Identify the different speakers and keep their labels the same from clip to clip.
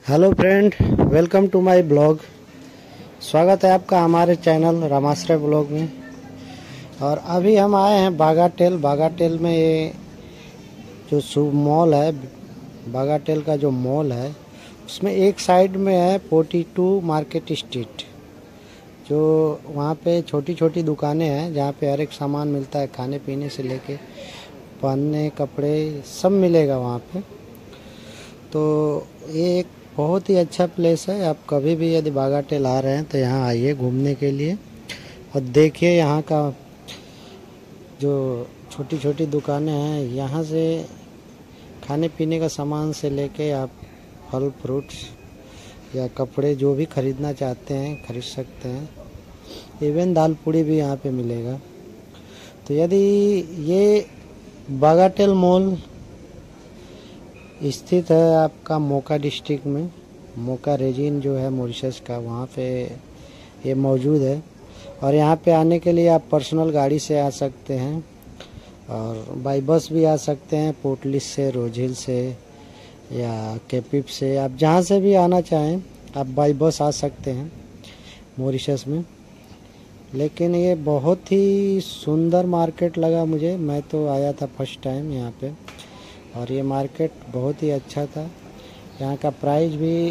Speaker 1: Hello friend, welcome to my blog. स्वागत है आपका हमारे चैनल रामाश्रय ब्लॉग में। और अभी हम आए हैं बागाटेल में। ये जो शुभ मॉल है, बागाटेल का जो मॉल है, उसमें एक साइड में है 42 मार्केट स्ट्रीट। जो वहाँ पे छोटी छोटी दुकानें हैं जहाँ पे हर एक सामान मिलता है, खाने पीने से लेके पहनने कपड़े सब मिलेगा वहाँ पे। तो ये एक बहुत ही अच्छा प्लेस है। आप कभी भी यदि बागाटेल आ रहे हैं तो यहाँ आइए घूमने के लिए और देखिए यहाँ का जो छोटी छोटी दुकानें हैं। यहाँ से खाने पीने का सामान से लेके आप फल फ्रूट्स या कपड़े जो भी खरीदना चाहते हैं खरीद सकते हैं। इवन दाल पूड़ी भी यहाँ पे मिलेगा। तो यदि ये बागाटेल मॉल स्थित है आपका मोका डिस्ट्रिक्ट में, मोका रीजन जो है मॉरिशस का, वहाँ पे ये मौजूद है। और यहाँ पे आने के लिए आप पर्सनल गाड़ी से आ सकते हैं और बाई बस भी आ सकते हैं, पोर्टलिस से, रोज हिल से या केपिप से। आप जहाँ से भी आना चाहें आप बाई बस आ सकते हैं मॉरिशस में। लेकिन ये बहुत ही सुंदर मार्केट लगा मुझे। मैं तो आया था फर्स्ट टाइम यहाँ पे और ये मार्केट बहुत ही अच्छा था। यहाँ का प्राइस भी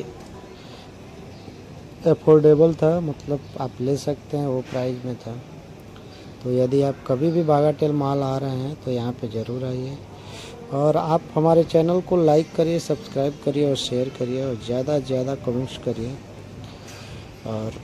Speaker 1: अफोर्डेबल था, मतलब आप ले सकते हैं वो प्राइस में था। तो यदि आप कभी भी बागाटेल मॉल आ रहे हैं तो यहाँ पे ज़रूर आइए। और आप हमारे चैनल को लाइक करिए, सब्सक्राइब करिए और शेयर करिए और ज़्यादा से ज़्यादा कमेंट्स करिए। और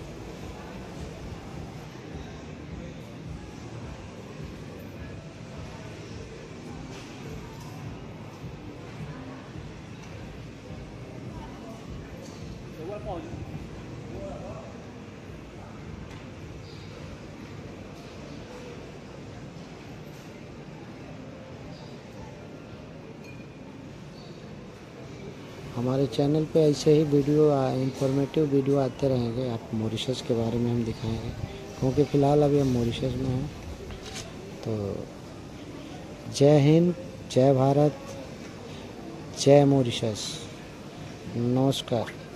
Speaker 1: हमारे चैनल पे ऐसे ही वीडियो इंफॉर्मेटिव वीडियो आते रहेंगे। आप मॉरिशस के बारे में हम दिखाएंगे, क्योंकि फ़िलहाल अभी हम मॉरिशस में हैं। तो जय हिंद, जय भारत, जय मॉरिशस। नमस्कार।